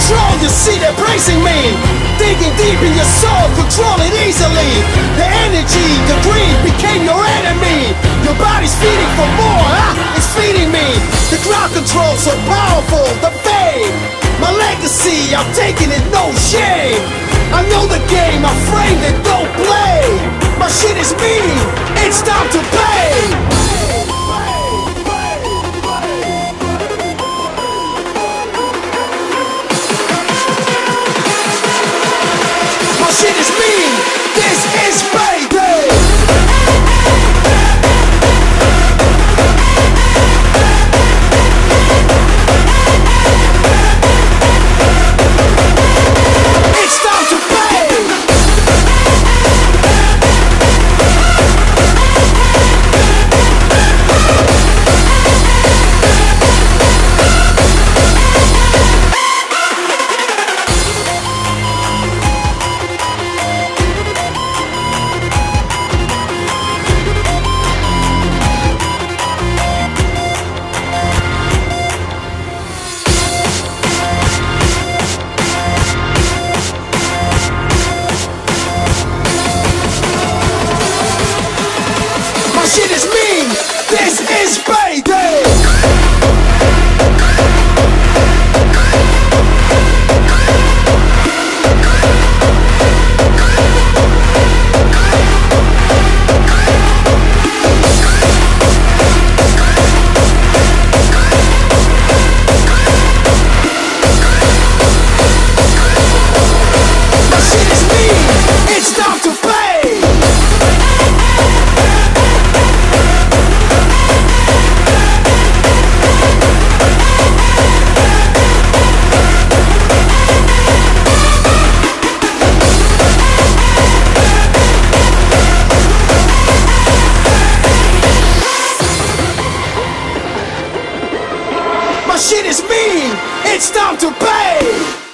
control, you see they're praising me. Digging deep in your soul, control it easily. The energy, the greed became your enemy. Your body's feeding for more, it's feeding me. The crowd control so powerful, the fame. My legacy, I'm taking it, no shame. I know the game, I framed it, don't play. My shit is mean, it's time to pay. Shit is mean, this is payday. It's time to pay. Shit is mean, this is payday. My shit is mean, it's time to pay. My shit is mean, it's time to pay!